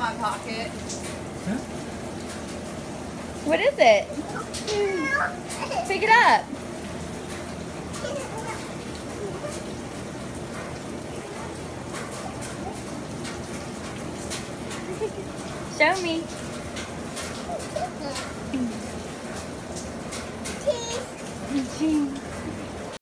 my pocket. Huh? What is it? Pick it up. Show me.